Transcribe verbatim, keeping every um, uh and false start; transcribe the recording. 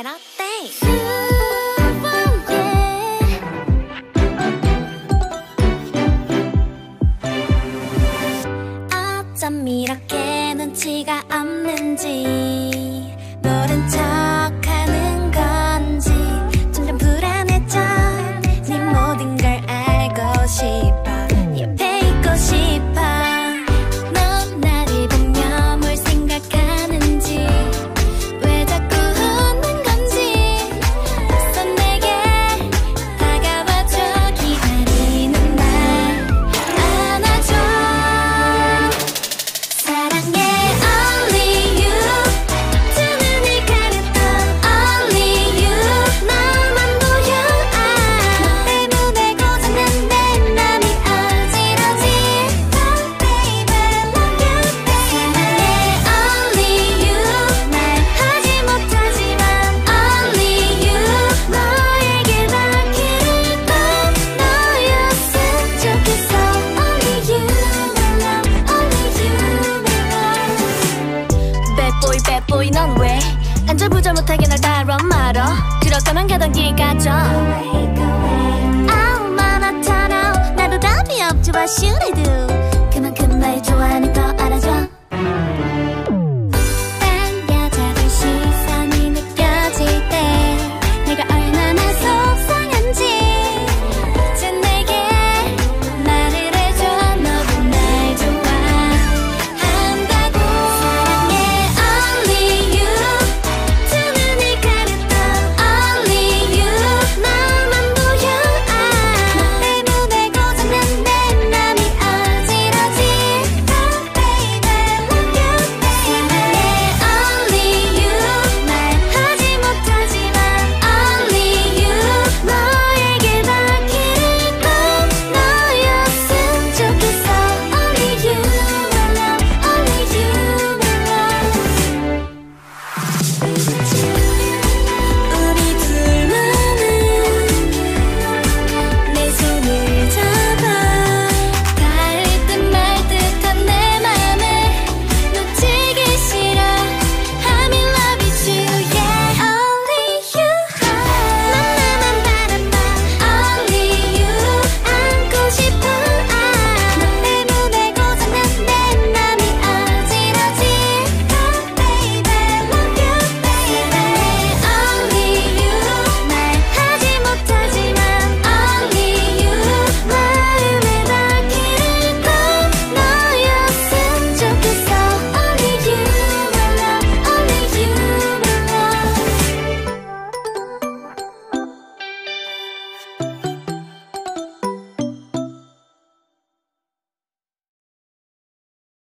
날 어때? 어쩜 이렇게 눈치가 없는지 모른 척하는 건지 점점 불안해져. 네 모든 걸 알고 싶어. 옆에 있고 싶어. 넌 나를 보며 뭘 생각하는지 왜 자꾸 웃는 건지 벌써 내게 다가와줘. 기다리는 날 안아줘. 사랑해 only you. 두 눈을 가렸던 only you. 너만 보여. 아, 너 때문에 고장난 내 맘이 어지러지. Oh baby love you baby. 사랑해 only you. 말하지 못하지만 only you. 너에게 닿기를 꼭 너였으면 좋겠어. Only you my love. Only you my love. Bad boy bad boy 넌 왜 안절부절 못하게 날 따라 말어. 그렇다면 가던 길 가죠. 아우 많았잖아. 나도 답이 없지 what should I do. 그만큼 날 좋아하는